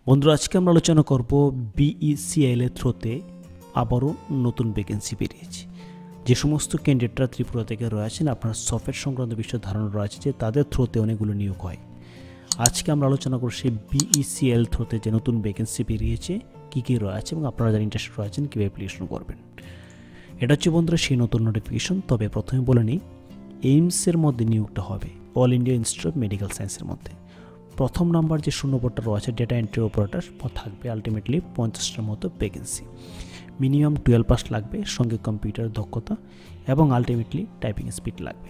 বন্ধুরা, আজকে আমরা আলোচনা করব বিইসিএল এর থ্রুতে আবারও নতুন ভ্যাকেন্সি বেরিয়েছে। যে সমস্ত ক্যান্ডিডেটরা ত্রিপুরা থেকে রয়েছেন, আপনার সফটওয়্যার সংক্রান্ত বিষয়ে ধারণা রয়েছে যে তাদের থ্রুতে অনেকগুলো নিয়োগ হয়। আজকে আমরা আলোচনা করব সেই বিইসিএল থ্রুতে যে নতুন ভ্যাকেন্সি বেরিয়েছে, কী কী রয়েছে এবং আপনারা যারা ইন্টারেস্টেড রয়েছেন কীভাবে অ্যাপ্লিকেশন করবেন। এটা হচ্ছে বন্ধুরা সেই নতুন নোটিফিকেশন। তবে প্রথমে বলে নিই, এইমসের মধ্যে নিয়োগটা হবে, all India institute of medical সায়েন্সের মধ্যে। প্রথম নাম্বার যে শূন্যপদটা রয়েছে ডেটা এন্ট্রি অপারেটর থাকবে আলটিমেটলি 50টার মতো ভ্যাকেন্সি। মিনিমাম 12 পাস লাগবে, সঙ্গে কম্পিউটার দক্ষতা এবং আলটিমেটলি টাইপিং স্পিড লাগবে।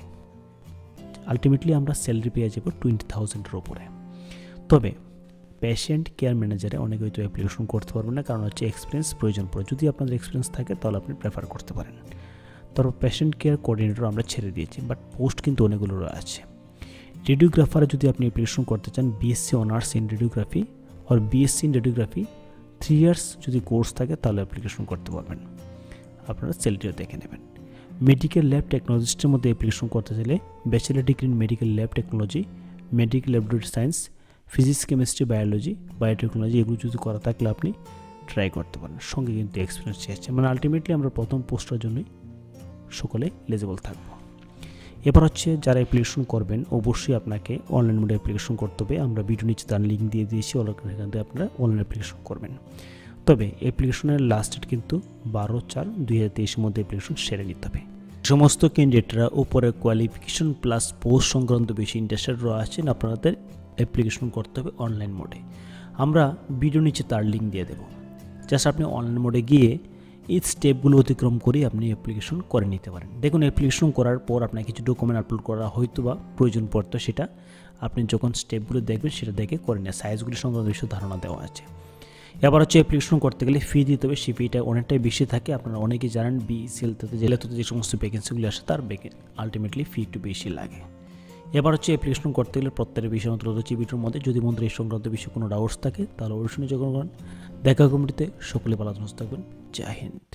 আলটিমেটলি আমরা স্যালারি পেয়ে যাবো 20,000-এর উপরে। তবে পেশেন্ট কেয়ার ম্যানেজারে অনেকে হয়তো অ্যাপ্লিকেশন করতে পারবেন না, কারণ হচ্ছে এক্সপিরিয়েন্স প্রয়োজন পড়ে। যদি আপনাদের এক্সপিরিয়েন্স থাকে তাহলে আপনি প্রেফার করতে পারেন। তারপর পেশেন্ট কেয়ার কোঅর্ডিনেটর আমরা ছেড়ে দিয়েছি, বাট পোস্ট কিন্তু অনেকগুলো রয়েছে। রেডিওগ্রাফারে যদি আপনি অ্যাপ্লিকেশন করতে চান, বিএসসি অনার্স ইন রেডিওগ্রাফি আর বিএসসি ইন রেডিওগ্রাফি 3 ইয়ার্স যদি কোর্স থাকে তাহলে অ্যাপ্লিকেশন করতে পারবেন। আপনারা স্যালারিও দেখে নেবেন। মেডিকেল ল্যাব টেকনোলজিস্টের মধ্যে অ্যাপ্লিকেশন করতে চাইলে bachelor degree in medical lab technology, medical laboratory science, physics, chemistry, biology, biotechnology এগুলো যদি করা থাকলে আপনি ট্রাই করতে পারেন। সঙ্গে কিন্তু এক্সপিরিয়েন্স চেয়েছে, মানে আলটিমেটলি আমরা প্রথম পোস্টের জন্যই সকলে এলিজিবল থাকবো। এবার হচ্ছে যারা অ্যাপ্লিকেশন করবেন, অবশ্যই আপনাকে অনলাইন মোডে অ্যাপ্লিকেশন করতে হবে। আমরা ভিডিও নিচে তার লিঙ্ক দিয়ে দিয়েছি, এখান থেকে আপনারা অনলাইন অ্যাপ্লিকেশন করবেন। তবে অ্যাপ্লিকেশনের লাস্ট ডেট কিন্তু 12/4/2023 মধ্যে অ্যাপ্লিকেশন সেরে নিতে হবে। সমস্ত ক্যান্ডিডেটরা উপরে কোয়ালিফিকেশন প্লাস পোস্ট সংক্রান্ত বেশি ইন্টারেস্টেড আছেন, আপনাদের অ্যাপ্লিকেশন করতে হবে অনলাইন মোডে। আমরা ভিডিও নিচে তার লিঙ্ক দিয়ে দেবো। জাস্ট আপনি অনলাইন মোডে গিয়ে এই স্টেপগুলো অতিক্রম করে আপনি অ্যাপ্লিকেশন করে নিতে পারেন। দেখুন, অ্যাপ্লিকেশন করার পর আপনার কিছু ডকুমেন্ট আপলোড করা হয়তো বা প্রয়োজন পড়তো, সেটা আপনি যখন স্টেপগুলো দেখবেন সেটা দেখে করে নেন। সাইজগুলি সংক্রান্ত বিষয়ে ধারণা দেওয়া আছে। এবার হচ্ছে অ্যাপ্লিকেশন করতে গেলে ফি দিতে হবে। সেই ফিটা অনেকটাই বেশি থাকে, আপনারা অনেকেই জানেন। বিইসিএলতে যে সমস্ত ভ্যাকেন্সিগুলি আসে তার আলটিমেটলি ফি একটু বেশি লাগে। এবার হচ্ছে অ্যাপ্লিকেশন করতে গেলে প্রত্যেকটা বিষয় মতো রয়েছে ভিডিওর মধ্যে। যদি বন্ধুরা এই সংক্রান্ত বিষয়ে কোনো ডাউটস থাকে তাহলে অবশ্যই যোগাযোগ করুন। দেখা কমিটিতে সকলে ভালো থাকবেন। জয় হিন্দ।